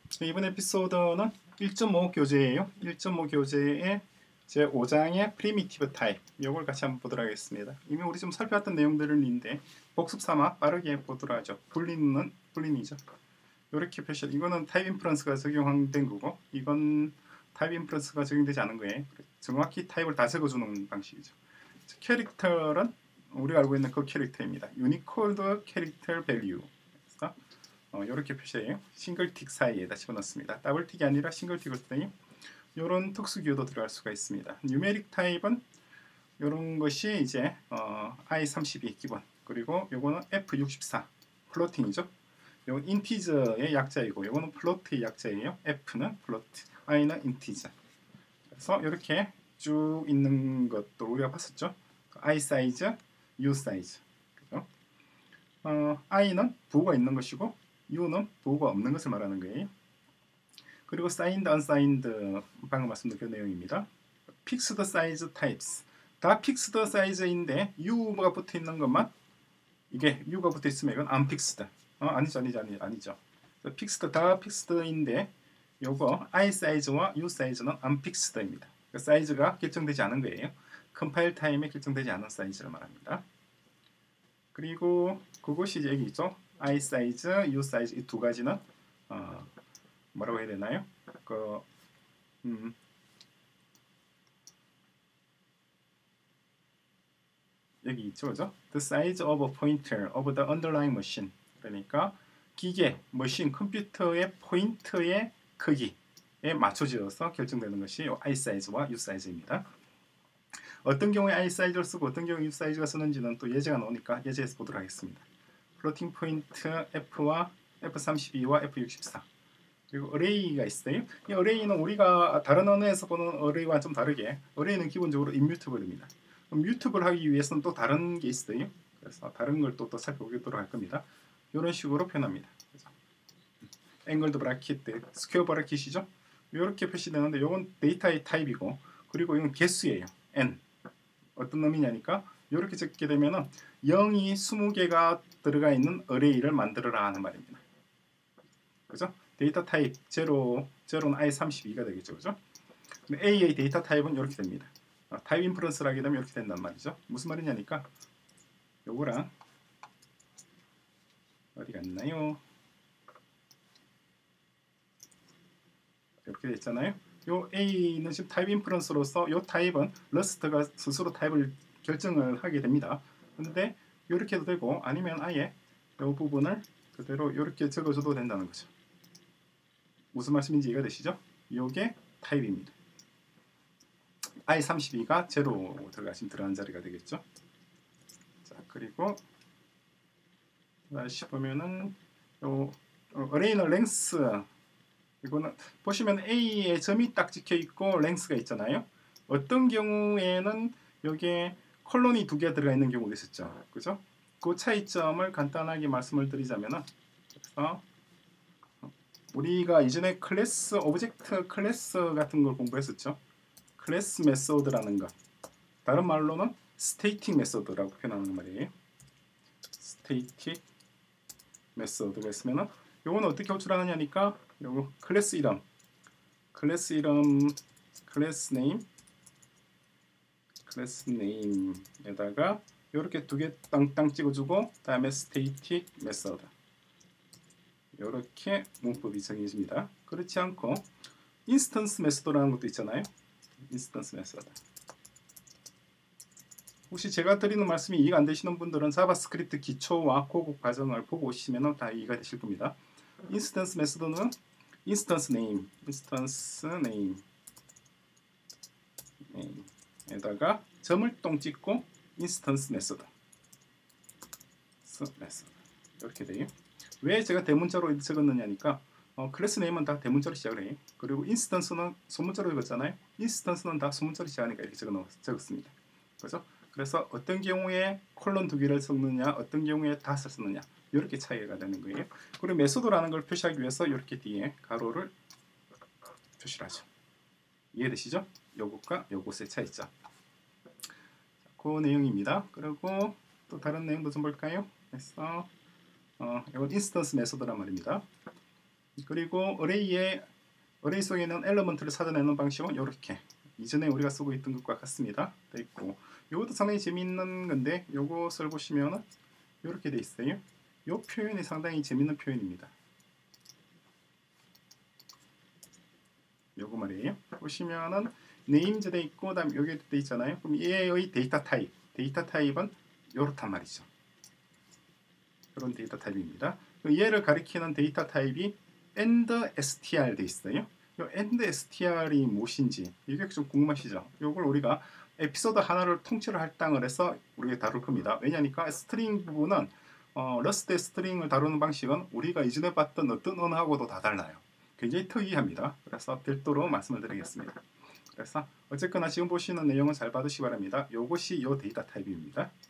이번 에피소드는 1.5 교재예요. 1.5 교재의 제5장의 프리미티브 타입, 이걸 같이 한번 보도록 하겠습니다. 이미 우리 좀 살펴봤던 내용들인데 복습 삼아 빠르게 보도록 하죠. 불린이죠. 이렇게 표시. 이거는 타입 인퍼런스가 적용된 거고, 이건 타입 인퍼런스가 적용되지 않은 거예요. 정확히 타입을 다 적어주는 방식이죠. 캐릭터는 우리가 알고 있는 그 캐릭터입니다. 유니코드 캐릭터 밸류. 이렇게 표시해요. 싱글틱 사이에다 집어넣습니다. 더블틱이 아니라 싱글틱을 쓰니 이런 특수 기호도 들어갈 수가 있습니다. 뉴메릭 타입은 이런 것이 이제 I32 기본, 그리고 요거는 F64 플로팅이죠. 요건 인티저의 약자이고, 요거는 플로트의 약자예요. F는 플로트, I는 인티저. 그래서 이렇게 쭉 있는 것도 우리가 봤었죠. I 사이즈, U 사이즈. 그죠? I는 부호가 있는 것이고, U는 부호가 없는 것을 말하는 거예요. 그리고 signed, unsigned, 방금 말씀드린 그 내용입니다. fixed size types. 다 fixed size인데 U가 붙어 있는 것만, 이게 U가 붙어 있으면 이건 unfixed. 아니죠. fixed, 다 fixed인데 요거 I 사이즈와 U 사이즈는 unfixed입니다. 그 사이즈가 결정되지 않은 거예요. 컴파일 타임에 결정되지 않은 사이즈를 말합니다. 그리고 그것이 이제 여기 있죠. I 사이즈, U 사이즈, 이 두 가지는 뭐라고 해야 되나요? 여기 있죠, 그죠? The size of a pointer of the underlying machine. 그러니까 기계, 머신, 컴퓨터의 포인터의 크기에 맞춰져서 결정되는 것이 I 사이즈와 U 사이즈입니다. 어떤 경우에 I 사이즈를 쓰고 어떤 경우에 U 사이즈가 쓰는지는 또 예제가 나오니까 예제에서 보도록 하겠습니다. 플로팅 포인트 F와 F32와 F64, 그리고 어레이가 있어요. 이 어레이는 우리가 다른 언어에서 보는 어레이와 좀 다르게, 어레이는 기본적으로 임뮤터블입니다. 뮤터블 하기 위해서는 또 다른 게 있어요. 그래서 다른 걸 또 살펴보도록 할 겁니다. 이런 식으로 표현합니다. 앵글드 브라켓, 스퀘어 브라켓이죠. 이렇게 표시되는데 이건 데이터의 타입이고, 그리고 이건 개수예요. n. 어떤 의미냐니까 이렇게 적게 되면은 0이 20개가 들어가 있는 어레이를 만들어라 하는 말입니다. 그죠? 데이터 타입 0는 I32가 되겠죠. 그죠? A의 데이터 타입은 이렇게 됩니다. 타입 인퍼런스를 하게 되면 이렇게 된단 말이죠. 무슨 말이냐니까 요거랑 어디 갔나요? 이렇게 됐잖아요. 요 A는 지금 타입 인퍼런스로서 요 타입은 러스트가 스스로 타입을 결정을 하게 됩니다. 근데 이렇게 해도 되고, 아니면 아예 요 부분을 그대로 이렇게 적어줘도 된다는 거죠. 무슨 말씀인지 이해가 되시죠? 요게 타입입니다. I32가 0 들어가는 자리가 되겠죠. 자, 그리고 다시 보면은 요 어레이너 랭스, 이거는 보시면 A에 점이 딱 찍혀 있고 랭스가 있잖아요. 어떤 경우에는 여기에 콜론이 2개 들어가 있는 경우도 있었죠. 그죠? 그 차이점을 간단하게 말씀을 드리자면은, 그래서 우리가 이전에 클래스, 오브젝트 클래스 같은 걸 공부했었죠. 클래스 메소드라는 것, 다른 말로는 스테이틱 메소드라고 표현하는 말이에요. 스테이틱 메소드가 있으면은 요거는 어떻게 호출하느냐니까, 요거 클래스 이름, 클래스 네임에다가 요렇게 2개 땅땅 찍어주고, 다음에 스테이틱 메소드, 요렇게 문법이 정해집니다. 그렇지 않고 인스턴스 메소드라는 것도 있잖아요. 인스턴스 메소드. 혹시 제가 드리는 말씀이 이해가 안 되시는 분들은 자바스크립트 기초와 고급 과정을 보고 오시면 다 이해가 되실 겁니다. 인스턴스 메소드는 인스턴스 네임에다가 점을 똥 찍고 인스턴스 메소드 이렇게 돼요. 왜 제가 대문자로 적었느냐니까, 클래스 네임은 다 대문자로 시작을 해요. 그리고 인스턴스는 소문자로 적었잖아요. 인스턴스는 다 소문자로 시작하니까 이렇게 적었습니다. 그렇죠? 그래서 어떤 경우에 콜론 2개를 썼느냐, 어떤 경우에 다 썼느냐, 이렇게 차이가 되는 거예요. 그리고 메소드라는 걸 표시하기 위해서 이렇게 뒤에 가로를 표시를 하죠. 이해되시죠? 요것과 요것의 차이점. 그 내용입니다. 그리고 또 다른 내용도 좀 볼까요? 그래서 이건 인스턴스 메소드란 말입니다. 그리고 어레이 속에 있는 엘리먼트를 찾아내는 방식은 이렇게 이전에 우리가 쓰고 있던 것과 같습니다. 돼 있고 이것도 상당히 재미있는 건데 이것을 보시면은 이렇게 돼 있어요. 이 표현이 상당히 재밌는 표현입니다. 요거 말이에요. 보시면은 네임즈 돼 있고 그다음 여기도 돼 있잖아요. 그럼 얘의 데이터 타입은 이렇단 말이죠. 그런 데이터 타입입니다. 얘를 가리키는 데이터 타입이 AND-STR 돼 있어요. 이 AND-STR이 무엇인지 이게 좀 궁금하시죠? 이걸 우리가 에피소드 하나를 통째로 할당을 해서 우리가 다룰 겁니다. 왜냐니까 스트링 부분은 러스트의 스트링을 다루는 방식은 우리가 이전에 봤던 어떤 언어하고도 다 달라요. 굉장히 특이합니다. 그래서 별도로 말씀을 드리겠습니다. 그래서 어쨌거나 지금 보시는 내용은 잘 받으시기 바랍니다. 이것이 이 데이터 타입입니다.